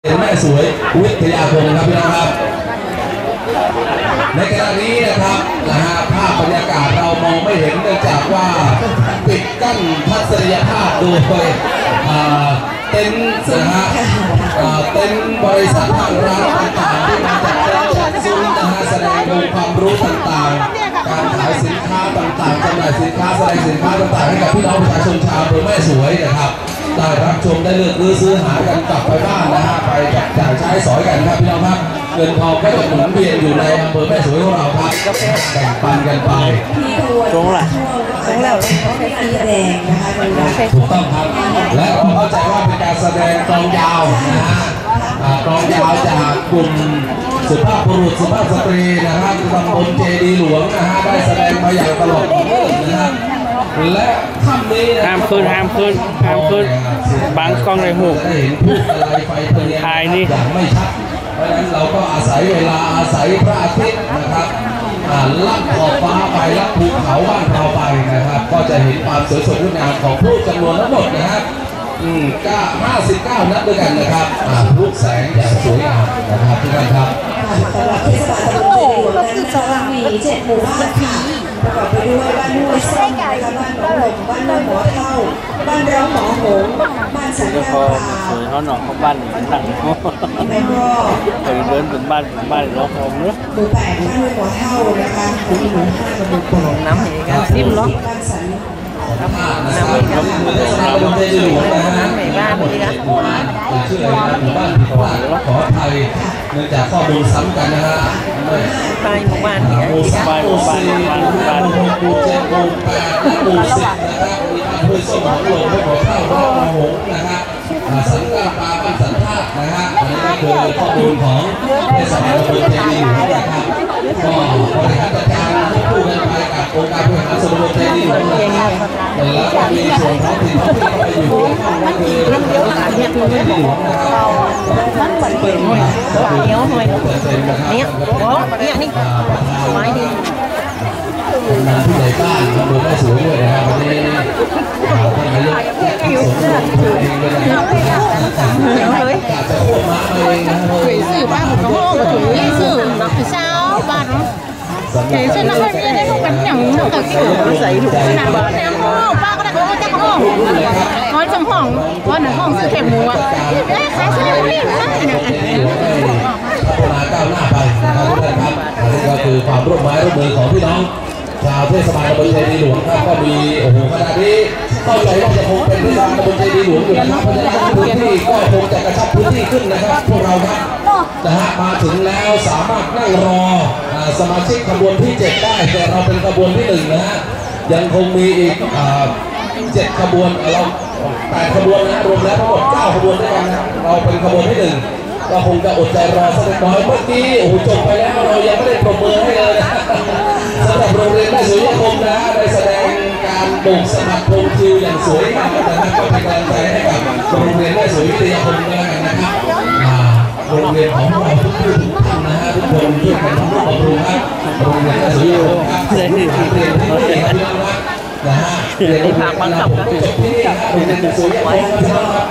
เป็นแม่สวยวิทยาคมครับพี่น้องครับในขณะนี้นะครับภาพบรรยากาศเรามองไม่เห็นเนื่องจากว่าปิดกั้นทัศนียภาพโดยเต็นท์เต็นท์บริษัททางร้านต่างๆที่มาจัดซุ้มแสดงองค์ความรู้ต่างๆการขายสินค้าต่างๆจำหน่ายสินค้าแสดงสินค้าต่างๆให้กับพี่น้องประชาชนชาวอำเภอแม่สวยนะครับได้รับชมได้เลือกซื้อหากันกลับไปบ้านไปจับจ่ายใช้สอยกันครับพี่น้องครับเงินทองก็จะหมุนเวียนอยู่ในอำเภอแม่สวยของเราครับแบ่งปันกันไปตรงละตรงแล้วเขาใช้สีแดงนะคะถูกต้องครับและเราเข้าใจว่าเป็นการแสดงกลองยาวกลองยาวจากกลุ่มสุภาพบุรุษสุภาพสตรีนะครับตำบลเจดีหลวงได้แสดงมาอย่างตลอดนะครับและค่ำนี้ห้ามขึ้นบางกล้องในหูถ่ายนี่อย่างไม่ชัดเพราะฉะนั้นเราก็อาศัยเวลาอาศัยพระอาทิตย์นะครับลับขอบฟ้าไปลับภูเขาบ้านเราไปนะครับก็จะเห็นความสวยสดงดงามของผู้จำนวนทั้งหมดนะครับก็59 นัดด้วยกันนะครับลูกแสงอย่างสวยงามนะครับทุกท่านครับสำหรับเทศบาลตำบลเจดีหลวงนั้นจะมี7 หมู่บ้านค่ะประกอบไปด้วยบ้านห้วยส้มนะคะบ้านหนองหลงบ้านน้องหัวเท่าบ้านร้องหมอหงบ้านสันกาปลาเขาหนองเขาบ้านหนังแล้วก็เคยเดินถึงบ้านร้องหงเนอะหมู่8บ้านห้วยหัวเท่านะคะหมู่5กับหมู่8 น้ำเหงกันซิมเนาะบ้านสันน้ำเหงหลวงน้ำเหงบ้านนี่ครับชื่ออะไรนะหมู่บ้านผิดพลาดขออภัยเนื่องจากข้อมูลซ้ำกันนะฮะไปหมู่บ้านนี่หมู่3หมู่4หมู่5หมู่6หมู่7หมู่8และหมู่10นะครับมีบ้านห้วยส้มหนองหลวงห้วยหัวเท่าบ้านหนองหงนะครับสันกาปลาบ้านสันธาตุนะฮะอันนี้ก็คือข้อมูลของเทศบาลตำบลเจดีหลวงนะครับก็บริหารจัดการควบคู่กันไปกับองค์การบริหารส่วนตำบลเจดีหลวงนะครับแล้วก็มีส่วนท้องถิ่นที่เข้าไปอยู่ก็คือเรื่องเดียวกันเนี่ยคือเจดีหลวงนะครับมันเหมือนเปิดหน่อยเหนียวหน่อยเนี่ยนี่ไม้ดีเป็นงานผู้ใหญ่บ้านตำบลแม่สวยด้วยนะครับวันนี้ท่านนายกสมรภูมิเองเลยนะครับอยากจะควบม้าเองนะครับสื่อบ้านของห้องก็ถือสื่อนักเช้าบ้านเก๋เช่นนักเรียนได้ต้องกันอย่างนักเกี่ยวใส่ถุงขนาดบ้านเนี่ยห้องป้าก็ได้เขาจะห้องน้อยจังห้องว่าหนึ่งห้องซื้อแถมหมูอ่ะขายเสื้อนี่ใช่เนี่ยพัฒนาก้าวหน้าไปนะครับทุกท่านครับนี่ก็คือความร่วมไม้ร่วมมือของพี่น้องชาวเทศบาลตำบลเจดีหลวงครับก็มีโอ้โหขณะนี้เข้าใจว่าจะคงเป็นเทศบาลตำบลเจดีหลวงอยู่นะครับเพราะฉะนั้นพื้นที่ก็คงจะกระชับพื้นที่ขึ้นนะครับพวกเราครับมาถึงแล้วสามารถนั่งรอสมาชิกขบวนที่7ได้แต่เราเป็นขบวนที่1นะฮะยังคงมีอีก7 ขบวนเรา8 ขบวนนะรวมแล้วทั้งหมด9 ขบวนด้วยกันนะเราเป็นขบวนที่1ก็คงจะอดใจรอสักน้อยเมื่อกี้โอ้โหจบไปแล้วเรายังไม่ได้ปรบมือให้เลยนะสำหรับโรงเรียนแม่สวยคมนะได้แสดงการโบกสมัครพงคิวอย่างสวยงามนะครับก็เป็นกำลังใจให้กับโรงเรียนแม่สวยวิทยาคมกันนะครับโรงเรียนของเราทุกท่านนะฮะทุกคนช่วยกันทำร่วมบำรุงครับโรงเรียนแม่สวยครับเรียนที่นี่นะฮะเรียนที่ผ่านมาจบที่นี่ครับโรงเรียนแม่สวยครับ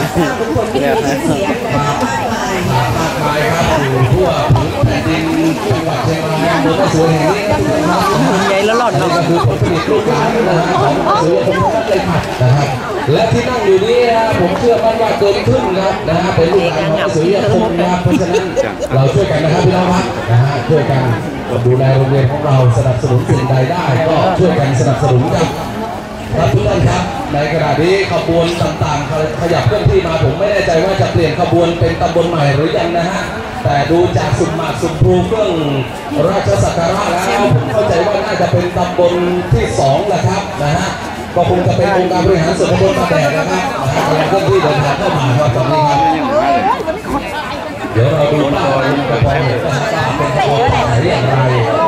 มากมายครับอยู่ทั่วแผ่นดินจังหวัดเชียงรายเมืองแม่สวยแห่งนี้ครับใหญ่แล้วหลอดนี่ก็คือผลผลิตลูกหลานของสวยผมก็ได้ผัดนะครับและที่นั่งอยู่นี้นะผมเชื่อมั่นว่าเกินครึ่งครับนะฮะเป็นลูกหลานของสวยคมนะครับเพราะฉะนั้นเราช่วยกันนะครับพี่น้องครับนะฮะช่วยกันดูแลโรงเรียนของเราสนับสนุนสิ่งใดได้ก็ช่วยกันสนับสนุนครับทุกท่านครับในขณะนี้ขบวนต่างๆขยับเคลื่อนที่มาผมไม่แน่ใจว่าจะเปลี่ยนขบวนเป็นตำบลใหม่หรือยังนะฮะแต่ดูจากสุ่มหมากสุ่มพลูเครื่องราชสักการะแล้วผมเข้าใจว่าน่าจะเป็นตำบลที่2แหละครับนะฮะก็คงจะเป็นองค์การบริหารส่วนตำบลมาแดดนะครับกำลังเคลื่อนที่เดินทางเข้ามาครับตอนนี้ครับเดี๋ยวเราดูป้ายจะพอเห็นว่าเป็นขบวนไหนอย่างไร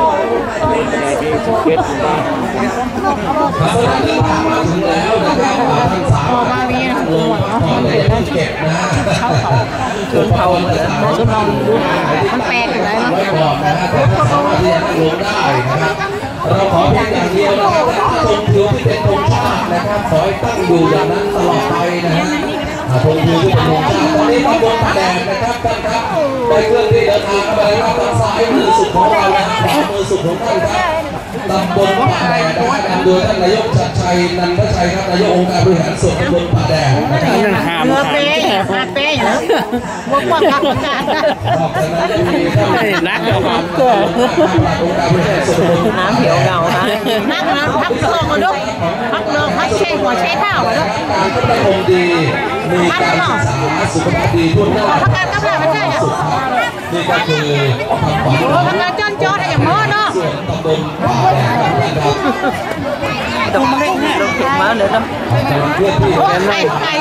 ครับตอนนี้ทางมาถึงแล้วนะครับทางสาวลงก่อนเลยต้องเก็บนะชนเผ่าชนเรามันแปลกอยู่แล้วไว้ก่อนนะครับแต่ถ้าสามารถที่จะลงได้นะครับเราขอเพียงอย่างเดียวนะครับถ้าชมเถือที่เป็นธงชาตินะครับขอให้ตั้งอยู่อย่างนั้นตลอดไปนะฮะธงยืนที่เป็นธงชาติตอนนี้ตำบลป่าแดงนะครับท่านครับได้เครื่องที่เดินทางเข้ามาแล้วทางซ้ายมือสุดของเรานะครับขวามือสุดของท่านครับตำบลป่าแดงนะครับนำโดยท่านนายกชัดชัยนันทชัยครับนายกองค์การบริหารส่วนตำบลป่าแดงนะครับเรือเป้มาเป้นะบอกว่ากับการนอกจากนั้นยังมีท่านนักองค์การบริหารส่วนตำบลป่าแดงน้ำเขียวเงาฮะนักนะพักโลกมาด้วยพักโลกพักเช่หัวเช่เท้ามาด้วยการพัฒนาองค์ดีมีการศึกษาสุขภาพดีทั่วหน้าพักการกำลังไม่ใช่อ่ะนี่ก็คือความฝันของพักการจนจอดอย่างม้อเนาะส่วนตำบลป่าแดงนะครับต้องเร่งลงถึงมาเดี๋ยวต้องเพื่อนที่โอ้ไข่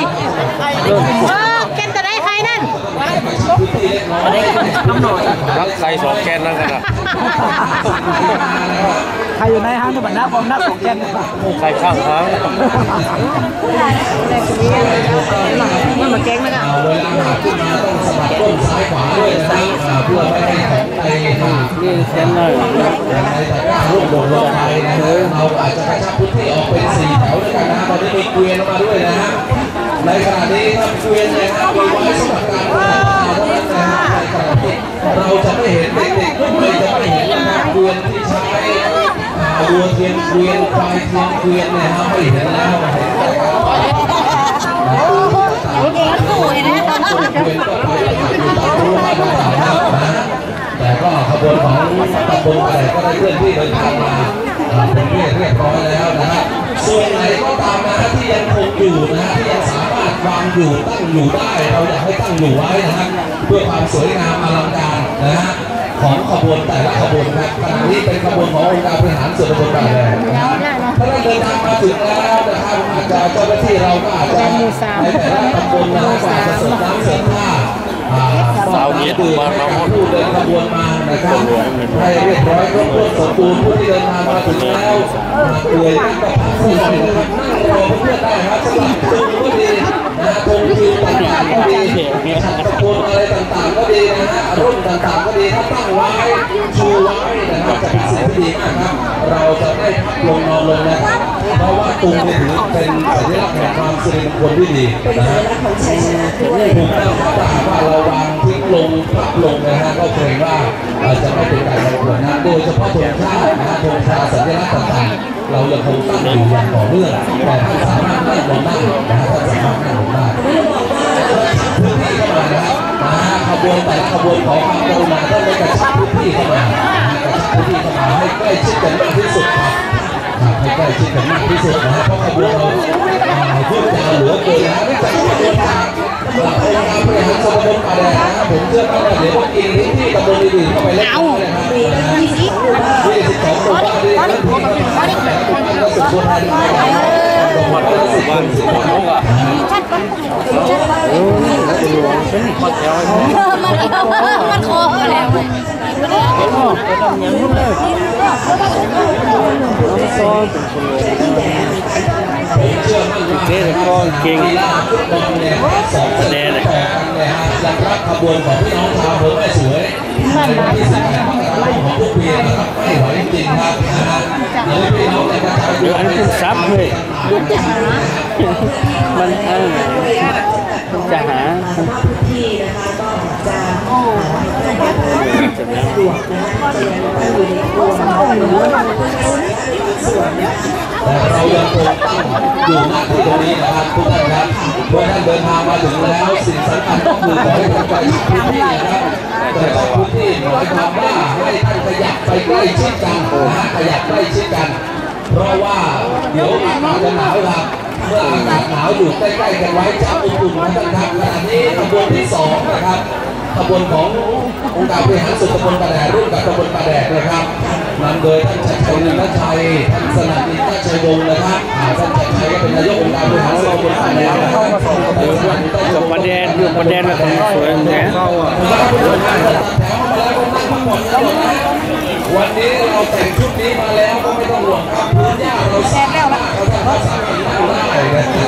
เก็นจะได้ใครนั่นพื้นที่เล็กน้อยกำหนดรักใส่สองแกนนั่นกันนะใครอยู่ในห้างนี่บัตรนักของนักของแกนใส่ข้างทางมันมาแกงนะกันเวลาหาขึ้นมาต้องสะบัดต้นซ้ายขวาด้วยนะครับเพื่อไม่ให้ของในหานี่เส้นเลยในตะกร้าลูกโดดลงไปนะเราอาจจะกระชับพื้นที่ออกเป็น4แถวด้วยกันนะตอนนี้มีเกวียนมาด้วยนะฮะในขณะนี้ครับเกวียนเนี่ยครับมีไว้สำหรับการพัฒนาเท่านั้นนะฮะในขณะที่เราจะไม่เห็นเด็กๆรุ่นใหม่จะไม่เห็นนะครับเกวียนที่ใช้วัวเทียนเกวียนควายเทียนเกวียนเนี่ยครับไม่เห็นแล้วเห็นแต่การต่อยสวยนะแต่ก็ขบวนของตำบลอะไรก็ได้เคลื่อนที่เดินทางมาเป็นที่เรียบร้อยแล้วนะฮะส่วนไหนก็ตามนะที่ยังคงอยู่นะที่ยังสามารถวางอยู่ตั้งอยู่ได้เราอยากให้ตั้งอยู่ไว้นะฮะเพื่อความสวยงามอลังการนะฮะของขบวนแต่ละขบวนครับขณะนี้เป็นขบวนขององค์การบริหารส่วนตำบลป่าแดงนะถ้าได้เดินทางมาถึงแล้วนะครับอาจจะเจ้าหน้าที่เราก็อาจจะในแต่ละตำบลนะก็อาจจะเสริมน้ำเสริมท่าสาวเย็นมาเราผู้เดินขบวนมานะครับให้เรียบร้อยครบถ้วนสมบูรณ์ผู้ที่เดินทางมาถึงแล้วเกลือนั่งก็พักสักหน่อยนะครับนั่งรอเพื่อนได้ครับสำหรับตรงก็ดีนะตรงคิวต่างๆก็ดีตะโกนอะไรต่างๆก็ดีนะฮะรุ่นต่างๆก็ดีถ้าตั้งไว้ชูไว้นะครับจะเป็นสิ่งที่ดีมากครับเราจะได้พักลงนอนลงนะครับเพราะว่าตุงเนี่ยถือเป็นสัญลักษณ์แห่งความสิริมงคลที่ดีนะฮะถูกต้องถ้าหากว่าเราวางทิ้งลงพับลงนะฮะก็เกรงว่าจะไม่เป็นการรบกวนนะโดยเฉพาะธงชาตินะฮะธงชาติสัญลักษณ์ต่างๆเรายังคงตั้งอยู่อย่างต่อเนื่องแต่ท่านสามารถนั่งลงได้นะฮะท่านสามารถนั่งลงได้พื้นที่เข้ามานะครับขบวนแต่ละขบวนขอความกรุณาท่านได้กระชับพื้นที่เข้ามากระชับพื้นที่เข้ามาให้ใกล้ชิดกันมากที่สุดครับให้ใกล้ชิดกันมากที่สุดนะฮะเพราะขบวนเราพูดจาเหลือเกินนะไม่จากขบวนการองค์การบริหารส่วนตำบลป่าแดงนะครับผมเชื่อว่าเดี๋ยวพวกกินที่ตำบลอื่นๆเข้าไปเล็กน้อยนะครับ22 หมู่บ้านที่เริ่มที่ก็สุดส่วนท้ายด้วยหมดแล้ว10 คน10 คนอ่ะมันโค้งแล้วเชื่อมั่นว่ากีฬาฟุตบอลเนี่ย2 คะแนนต่อกันเลยฮะยังรับขบวนของพี่น้องชาวอำเภอแม่สวยในวันที่18 มกราคมของทุกปีนะครับไม่ไหวจริงครับนะฮะเลยพี่น้องในกระจายอยู่ในซับเลยมันจะหาที่นะคะก็จะสะดวกนะคะอยู่ในกลุ่มหรือว่าส่วนนะคะแต่เรายังคงตั้งอยู่หน้าที่ตรงนี้นะครับทุกท่านครับเมื่อท่านเดินทางมาถึงแล้วสิ่งสำคัญก็คือขอให้ท่านไปพื้นที่นะครับแต่ก็พื้นที่หมายความว่าให้ท่านขยับไปใกล้ชิดกันนะขยับใกล้ชิดกันเพราะว่าเดี๋ยวอากาศจะหนาวครับเมื่ออากาศหนาวอยู่ใกล้ๆกันไว้จะอบอุ่นนะท่านครับขณะนี้ขบวนที่2นะครับขบวนขององค์การบริหารส่วนตำบลป่าแดดร่วมกับตำบลป่าแดดนะครับนำโดยท่านชัยชัยนินทชัยท่านสนั่นอินทชัยวงศ์นะครับท่านชัยชัยก็เป็นนายกองค์การบริหารส่วนตำบลป่าแดดนะครับประเด็นอยู่ประเด็นแบบสวยแหมวันนี้เราแต่งชุดนี้มาแล้วก็ไม่ต้องห่วงครับพื้นหญ้าเราสามารถเราสามารถนั่งได้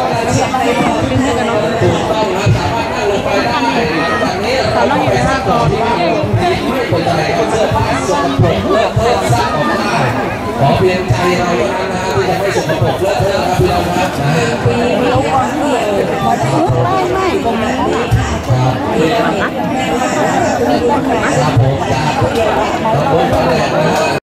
ถูกต้องนะสามารถนั่งลงไปได้จากนี้เราไปสร้างต่อที่บ้านไม่คนไหนก็เสื้อผ้าสกปรกเลอะเทอะซักออกได้ขอเพียงใจเราเท่านั้นนะที่จะไม่สกปรกเลอะเทอะครับพี่น้องครับนะมแบบนี้ค่ะครับแม่ว่าคุณลุงค่ะครับผมจากตำบลปะแดดนะฮะ